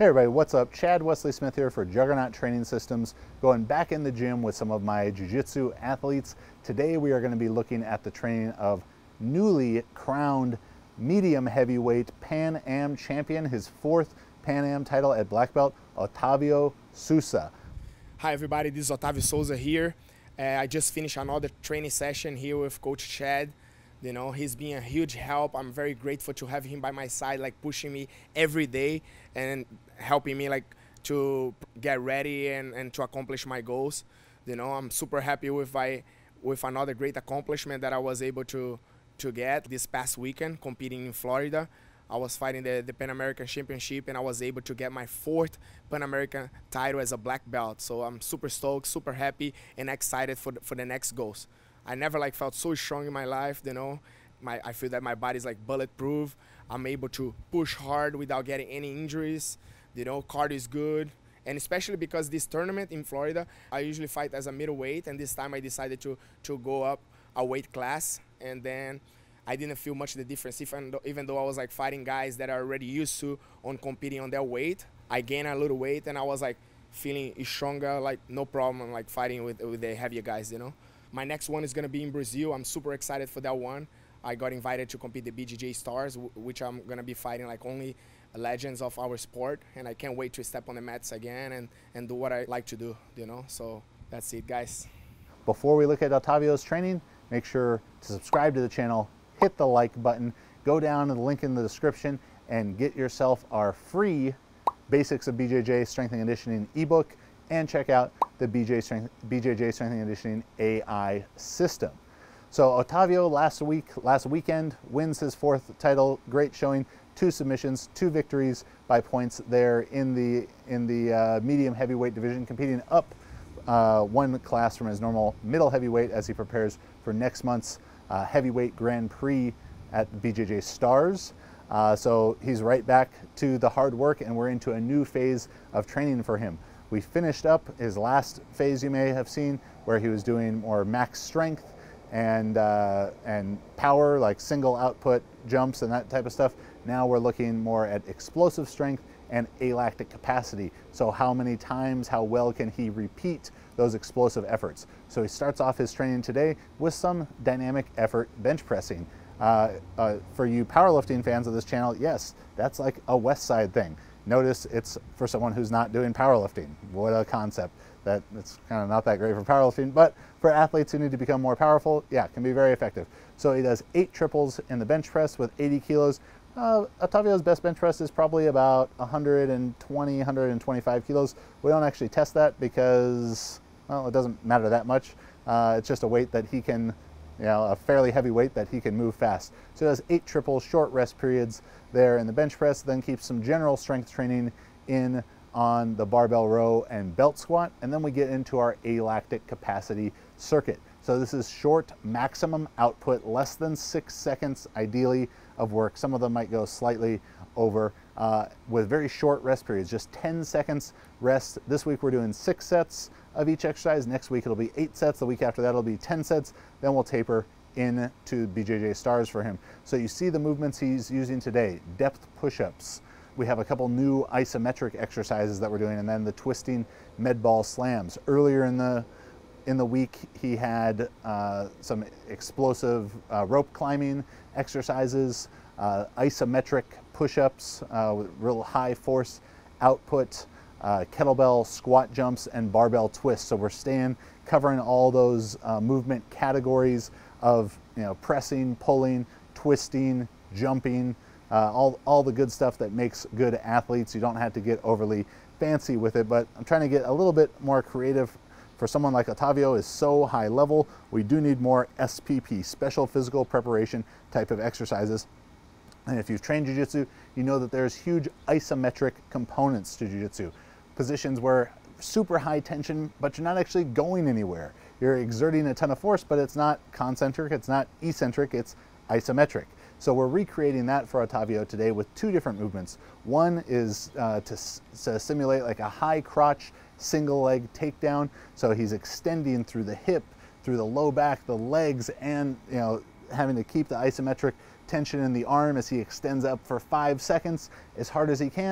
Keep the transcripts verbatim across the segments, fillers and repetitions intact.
Hey everybody, what's up? Chad Wesley Smith here for Juggernaut Training Systems, going back in the gym with some of my Jiu Jitsu athletes. Today we are going to be looking at the training of newly crowned medium heavyweight Pan Am champion, his fourth Pan Am title at black belt, Otavio Sousa. Hi everybody, this is Otavio Sousa here. Uh, I just finished another training session here with Coach Chad. You know, he's been a huge help. I'm very grateful to have him by my side, like pushing me every day and helping me like to get ready and, and to accomplish my goals. You know, I'm super happy with my with another great accomplishment that I was able to to get this past weekend competing in Florida. I was fighting the, the Pan American Championship and I was able to get my fourth Pan American title as a black belt. So I'm super stoked, super happy and excited for the, for the next goals. I never like felt so strong in my life, you know. My, I feel that my body's like bulletproof. I'm able to push hard without getting any injuries. You know, cardio is good. And especially because this tournament in Florida, I usually fight as a middleweight, and this time I decided to, to go up a weight class. And then I didn't feel much of the difference, even though, even though I was like fighting guys that are already used to on competing on their weight. I gained a little weight and I was like feeling stronger, like no problem, like fighting with, with the heavier guys, you know. My next one is going to be in Brazil. I'm super excited for that one. I got invited to compete the B J J Stars, which I'm going to be fighting like only legends of our sport. And I can't wait to step on the mats again and, and do what I like to do, you know. So that's it, guys. Before we look at Otavio's training, make sure to subscribe to the channel, hit the like button, go down to the link in the description, and get yourself our free Basics of B J J Strength and Conditioning ebook, and check out the B J, Strength, B J J Strength and Conditioning A I system. So Otavio last week, last weekend, wins his fourth title. Great showing, two submissions, two victories by points there in the in the uh, medium heavyweight division, competing up uh, one class from his normal middle heavyweight as he prepares for next month's uh, heavyweight Grand Prix at B J J Stars. Uh, so he's right back to the hard work, and we're into a new phase of training for him. We finished up his last phase, you may have seen, where he was doing more max strength and uh, and power, like single output jumps and that type of stuff. Now we're looking more at explosive strength and alactic capacity. So how many times, how well can he repeat those explosive efforts? So he starts off his training today with some dynamic effort bench pressing. Uh, uh, for you powerlifting fans of this channel, yes, that's like a West Side thing. Notice it's for someone who's not doing powerlifting. What a concept. That it's kind of not that great for powerlifting, but for athletes who need to become more powerful, yeah, it can be very effective. So he does eight triples in the bench press with eighty kilos. Uh, Otavio's best bench press is probably about one hundred twenty, one hundred twenty-five kilos. We don't actually test that because, well, it doesn't matter that much. Uh, it's just a weight that he can, you know, a fairly heavy weight that he can move fast. So he does eight triples, short rest periods there in the bench press, then keeps some general strength training in on the barbell row and belt squat, and then we get into our alactic capacity circuit. So this is short maximum output, less than six seconds ideally of work. Some of them might go slightly over uh, with very short rest periods, just ten seconds rest. This week we're doing six sets of each exercise. Next week it'll be eight sets. The week after that it'll be ten sets. Then we'll taper into B J J Stars for him. So you see the movements he's using today: depth push-ups. We have a couple new isometric exercises that we're doing, and then the twisting med ball slams. Earlier in the in the week, he had uh, some explosive uh, rope climbing exercises, uh, isometric push-ups uh, with real high force output, uh, kettlebell squat jumps, and barbell twists. So we're staying, covering all those uh, movement categories of, you know, pressing, pulling, twisting, jumping, uh, all, all the good stuff that makes good athletes. You don't have to get overly fancy with it, but I'm trying to get a little bit more creative. For someone like Otavio is so high level, we do need more S P P, special physical preparation type of exercises. And if you've trained Jiu Jitsu, you know that there's huge isometric components to Jiu Jitsu. Positions where super high tension, but you're not actually going anywhere. You're exerting a ton of force, but it's not concentric, it's not eccentric, it's isometric. So we're recreating that for Otavio today with two different movements. One is uh, to, to simulate like a high crotch single leg takedown. So he's extending through the hip, through the low back, the legs, and, you know, having to keep the isometric tension in the arm as he extends up for five seconds as hard as he can.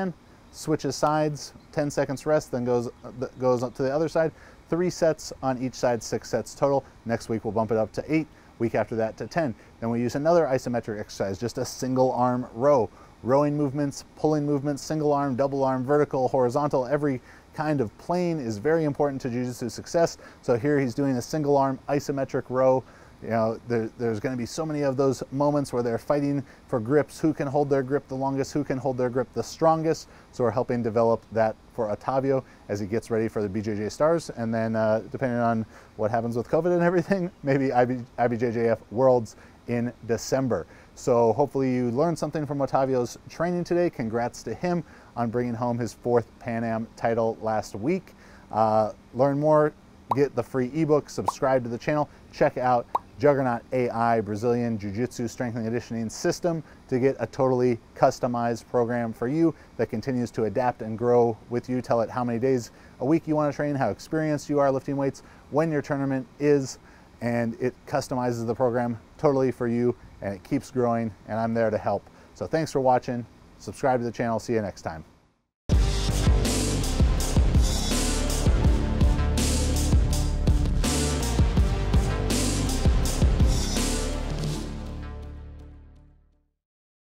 switches sides, ten seconds rest, then goes, goes up to the other side. Three sets on each side, six sets total. Next week we'll bump it up to eight. Week after that to ten. Then we use another isometric exercise, just a single arm row. Rowing movements, pulling movements, single arm, double arm, vertical, horizontal, every kind of plane is very important to Jiu-Jitsu success. So here he's doing a single arm isometric row. You know, there, there's going to be so many of those moments where they're fighting for grips, who can hold their grip the longest, who can hold their grip the strongest. So we're helping develop that for Otavio as he gets ready for the B J J Stars. And then uh, depending on what happens with COVID and everything, maybe I B J J F Worlds in December. So hopefully you learned something from Otavio's training today. Congrats to him on bringing home his fourth Pan Am title last week. Uh, learn more, get the free ebook, subscribe to the channel, check out Juggernaut A I Brazilian Jiu-Jitsu Strengthening and Conditioning System to get a totally customized program for you that continues to adapt and grow with you. Tell it how many days a week you want to train, how experienced you are lifting weights, when your tournament is, and it customizes the program totally for you, and it keeps growing, and I'm there to help. So thanks for watching. Subscribe to the channel. See you next time.